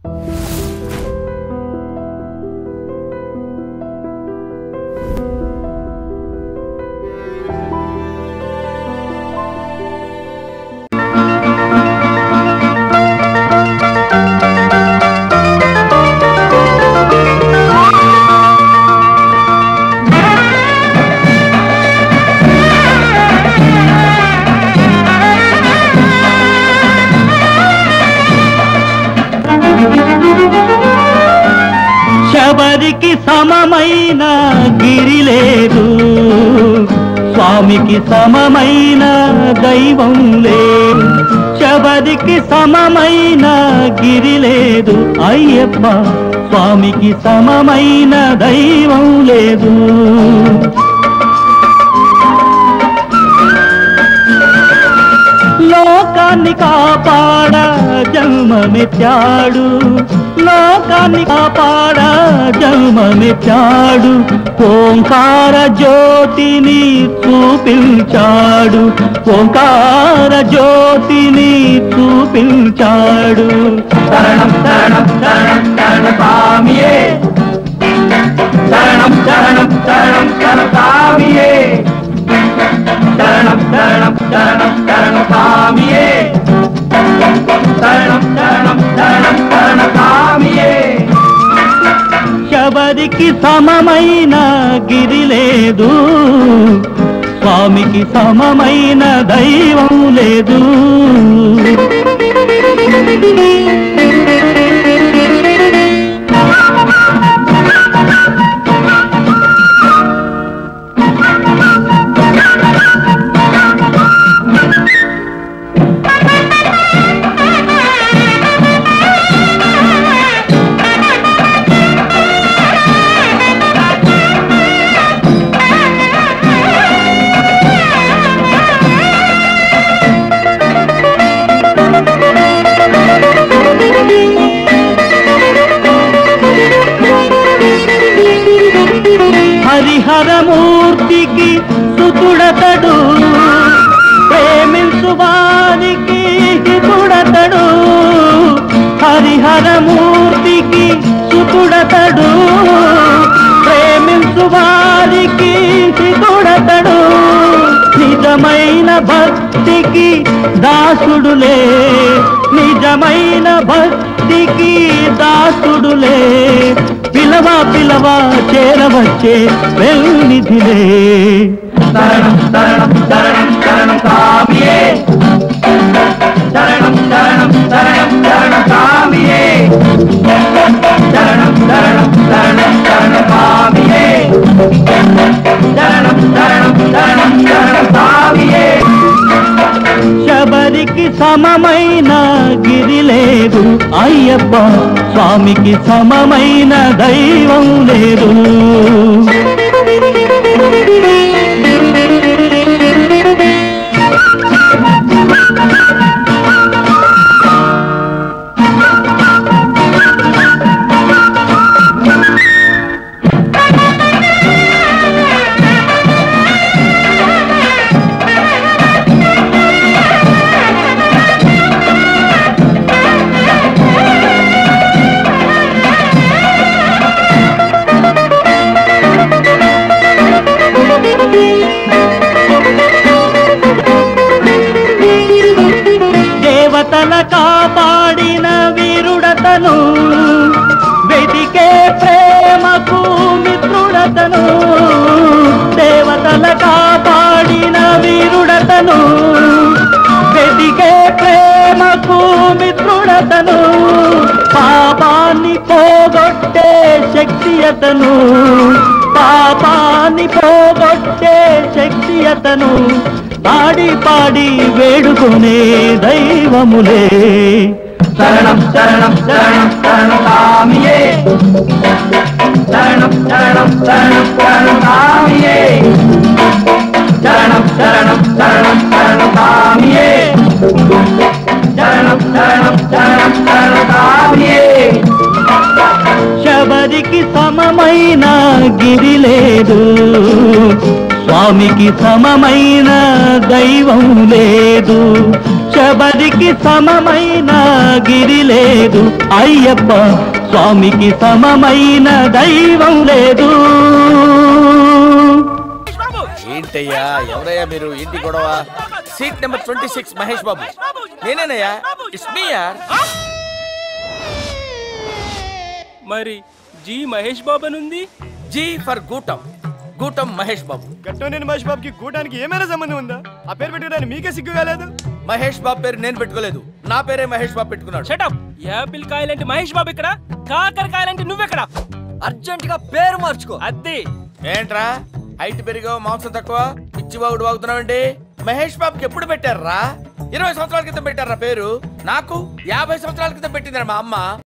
శబరికి సమమైన గిరి లేదు, స్వామికి సమమైన దైవం లేదు. శబరికి సమమైన గిరి లేదు అయ్యప్ప, స్వామికి సమమైన దైవం లేదు. లోకాన్ని కాపాడ జన్మమెత్తాడు, లోకాన్ని కాపాడ జన్మమెత్తాడు. ఓంకార జ్యోతిని చూపించాడు, ఓంకార జ్యోతిని చూపించాడు. శరణం శరణం శరణం శరణ స్వామియే, శరణం శరణం శరణం శరణ స్వామియే, శరణం శరణం శరణం శరణ స్వామియే, శరణం శరణం శరణం శరణ స్వామియే. శబరికి సమమైన గిరి లేదు, స్వామికి సమమైన దైవం లేదు. హరిహరమూర్తికి సుతుడతడు, ప్రేమించు వారికి హితుడతడు. హరిహరమూర్తికి సుతుడతడు, ప్రేమించు వారికి హితుడతడు. నిజమైన భక్తికి దాసుడులే, నిజమైన భక్తికి దాసుడులే. పిలవా పిలవా చేరవచ్చే వెల్నిధిలే. శరణం శరణం శరణం శరణం స్వామియే, శరణం శరణం శరణం శరణ స్వామియే, శరణం శరణం శరణం శరణ స్వామియే, శరణం శరణం శరణం శరణ స్వామియే. శబరికి సమమైన గిరి లేదు అయ్యప్ప, స్వామికి సమమైన దైవం లేదు. దేవతల కాపాడిన వీరుడతను, వెతికే ప్రేమకు మిత్రుడతను. దేవతల కాపాడిన వీరుడతను, వెతికే ప్రేమకు మిత్రుడతను. పాపాన్ని పోగొట్టే శక్తి అతను, పాపాన్ని పోగొట్టే శక్తి అతను. పాడి పాడి వేడుకునే దైవములే. శరణం శరణం శరణం శరణ స్వామియే, శరణం శరణం శరణం శరణ స్వామియే, శరణం శరణం శరణం శరణ స్వామియే, శరణం శరణం శరణం శరణ స్వామియే. శబరికి సమమైన గిరి లేదు, స్వామికి సమమైన దైవం లేదు. శబరికి సమమైన గిరి లేదు, అయ్యప్ప స్వామికి సమమైన దైవం లేదు. ఏంటయ్యా ఎవరయ్యా మీరు? ఏంటి గొడవ? Seat number 26 Mahesh Babu. నేనేనయ్యా, ఇట్స్ మీ యార్. మరి జీ మహేష్ బాబు అని ఉంది. జీ ఫర్ గూటం, గూటం మహేష్ బాబు. గట్టోనేని మహేష్ బాబుకి గూటానికి ఏమైనా సంబంధం ఉందా? ఆ పేరు పెట్టుకోవడానికి మీకే సిగ్గు కాలేదు? మహేష్ బాబు పేరు నేను పెట్టుకోలేదు, నా పేరే మహేష్ బాబు పెట్టుకున్నాడు. షటప్. యాపిల్ కాయలంటే మహేష్ బాబు ఇక్కడ, కాకరకాయలంటే నువ్వెక్కడ? అర్జెంట్ గా పేరు మార్చుకో. అద్దె ఏంట్రా హైట్ పెరిగావు మాంసం తక్కువ, పిచ్చి బాగుడు వాగుతున్నావండి? మహేష్ బాబుకి ఎప్పుడు పెట్టారా? 20 సంవత్సరాల క్రితం పెట్టారా పేరు? నాకు 50 సంవత్సరాల క్రితం పెట్టిందిరా మా అమ్మ.